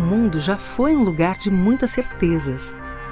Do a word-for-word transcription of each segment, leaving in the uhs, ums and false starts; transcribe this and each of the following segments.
mundo já foi um lugar de muitas certezas.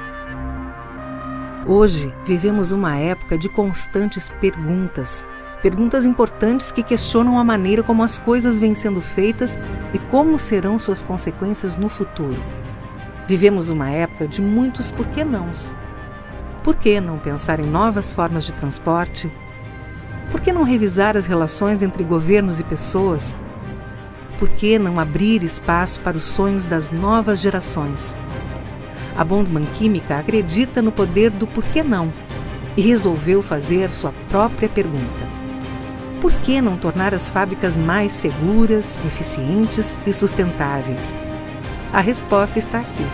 Hoje, vivemos uma época de constantes perguntas. Perguntas importantes que questionam a maneira como as coisas vêm sendo feitas e como serão suas consequências no futuro. Vivemos uma época de muitos porquê-nãos. Por que não pensar em novas formas de transporte? Por que não revisar as relações entre governos e pessoas? Por que não abrir espaço para os sonhos das novas gerações? A Bondmann Química acredita no poder do porquê não e resolveu fazer sua própria pergunta. Por que não tornar as fábricas mais seguras, eficientes e sustentáveis? A resposta está aqui.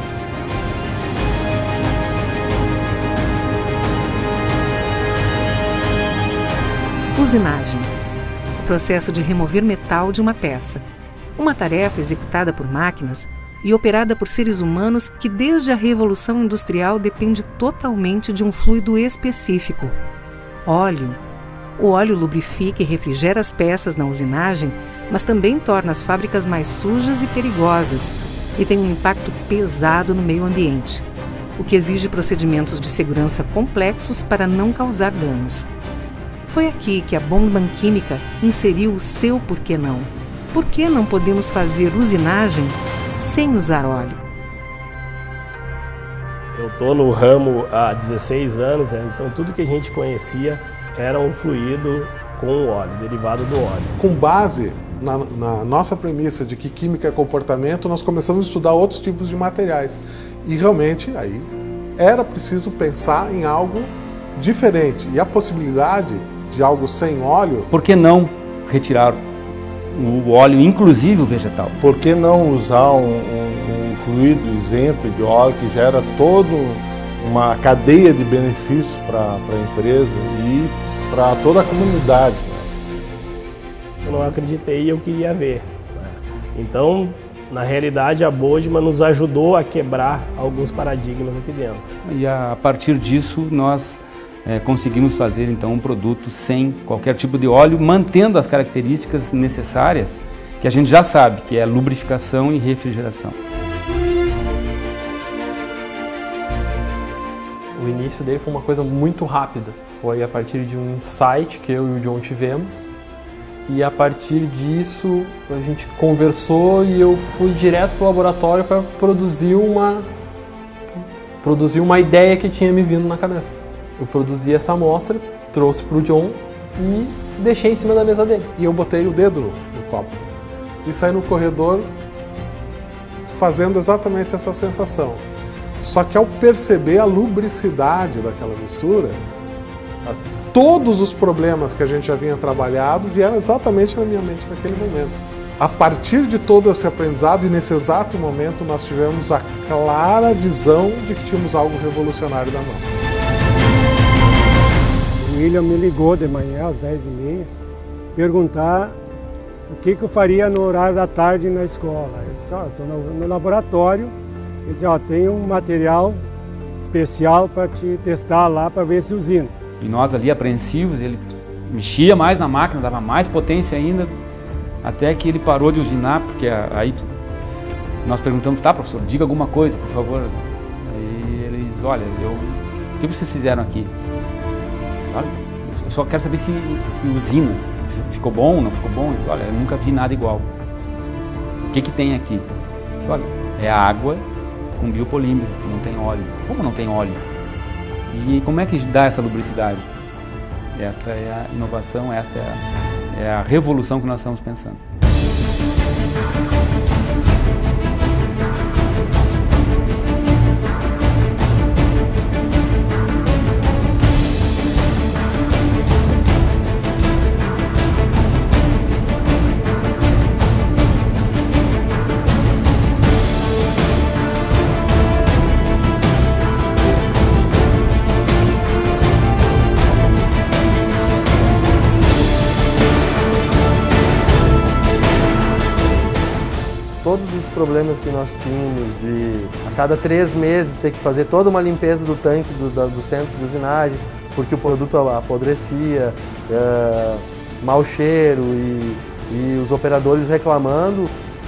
Usinagem. O processo de remover metal de uma peça. Uma tarefa executada por máquinas e operada por seres humanos que desde a Revolução Industrial depende totalmente de um fluido específico, óleo. O óleo lubrifica e refrigera as peças na usinagem, mas também torna as fábricas mais sujas e perigosas e tem um impacto pesado no meio ambiente, o que exige procedimentos de segurança complexos para não causar danos. Foi aqui que a Bondmann Química inseriu o seu porquê não. Por que não podemos fazer usinagem sem usar óleo? Eu estou no ramo há dezesseis anos, né? Então tudo que a gente conhecia era um fluido com óleo, derivado do óleo. Com base na, na nossa premissa de que química é comportamento, nós começamos a estudar outros tipos de materiais. E realmente aí era preciso pensar em algo diferente. E a possibilidade de algo sem óleo... Por que não retirar o óleo, inclusive o vegetal? Por que não usar um, um, um fluido isento de óleo que gera toda uma cadeia de benefícios para a empresa e para toda a comunidade? Eu não acreditei e eu queria ver. Então, na realidade, a Bondmann nos ajudou a quebrar alguns paradigmas aqui dentro. E a partir disso, nós É, conseguimos fazer então um produto sem qualquer tipo de óleo, mantendo as características necessárias que a gente já sabe, que é lubrificação e refrigeração. O início dele foi uma coisa muito rápida. Foi a partir de um insight que eu e o John tivemos, e a partir disso a gente conversou e eu fui direto para o laboratório para produzir uma, produzir uma ideia que tinha me vindo na cabeça. Eu produzi essa amostra, trouxe para o John e deixei em cima da mesa dele. E eu botei o dedo no, no copo e saí no corredor fazendo exatamente essa sensação. Só que ao perceber a lubricidade daquela mistura, todos os problemas que a gente já vinha trabalhado vieram exatamente na minha mente naquele momento. A partir de todo esse aprendizado e nesse exato momento nós tivemos a clara visão de que tínhamos algo revolucionário na mão. O William me ligou de manhã às dez e meia, perguntar o que, que eu faria no horário da tarde na escola. Eu disse, ó, estou no, no laboratório, ele disse, ó, tem um material especial para te testar lá para ver se usina. E nós ali apreensivos, ele mexia mais na máquina, dava mais potência ainda, até que ele parou de usinar, porque aí nós perguntamos, tá professor, diga alguma coisa, por favor. Aí ele diz, olha, eu, o que vocês fizeram aqui? Olha, eu só quero saber se, se usina, ficou bom, não ficou bom? Olha, eu nunca vi nada igual. O que que tem aqui? Olha, é água com biopolímero, não tem óleo. Como não tem óleo? E como é que dá essa lubricidade? Esta é a inovação, esta é a, é a revolução que nós estamos pensando. Todos os problemas que nós tínhamos de a cada três meses ter que fazer toda uma limpeza do tanque do, da, do centro de usinagem, porque o produto apodrecia, é, mau cheiro e, e os operadores reclamando,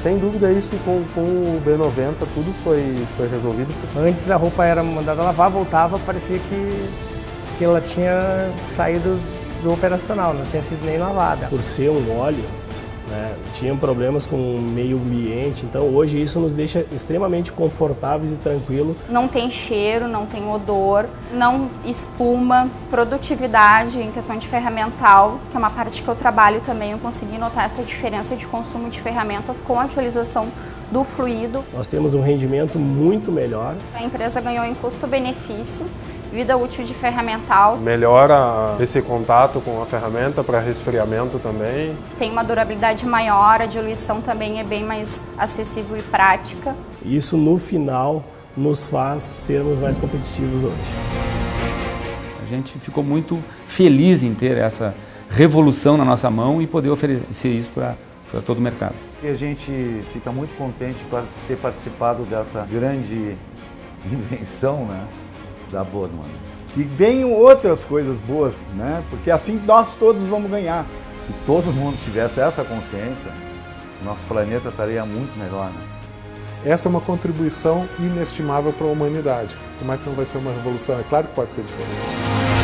Sem dúvida isso com, com o B noventa tudo foi, foi resolvido. Antes a roupa era mandada lavar, voltava, parecia que, que ela tinha saído do operacional, não tinha sido nem lavada. Por ser um óleo, né, tinham problemas com o meio ambiente, então hoje isso nos deixa extremamente confortáveis e tranquilos. Não tem cheiro, não tem odor, não espuma, produtividade em questão de ferramental, que é uma parte que eu trabalho também, eu consegui notar essa diferença de consumo de ferramentas com a utilização do fluido. Nós temos um rendimento muito melhor. A empresa ganhou em custo-benefício, vida útil de ferramental. Melhora esse contato com a ferramenta para resfriamento também. Tem uma durabilidade maior, a diluição também é bem mais acessível e prática. Isso no final nos faz sermos mais competitivos hoje. A gente ficou muito feliz em ter essa revolução na nossa mão e poder oferecer isso para todo o mercado. E a gente fica muito contente por ter participado dessa grande invenção, né, da Bodman. E venham outras coisas boas, né? Porque assim nós todos vamos ganhar. Se todo mundo tivesse essa consciência, nosso planeta estaria muito melhor, né? Essa é uma contribuição inestimável para a humanidade. Como é que não vai ser uma revolução? É claro que pode ser diferente.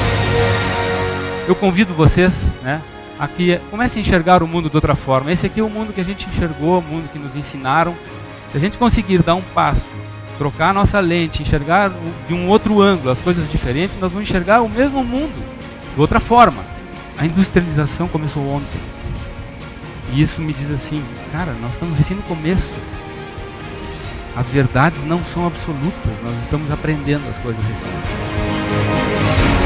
Eu convido vocês, né, a que comecem a enxergar o mundo de outra forma. Esse aqui é o mundo que a gente enxergou, o mundo que nos ensinaram. Se a gente conseguir dar um passo, trocar a nossa lente, enxergar de um outro ângulo as coisas diferentes, nós vamos enxergar o mesmo mundo de outra forma. A industrialização começou ontem. E isso me diz assim, cara, nós estamos recém no começo. As verdades não são absolutas, nós estamos aprendendo as coisas recentes.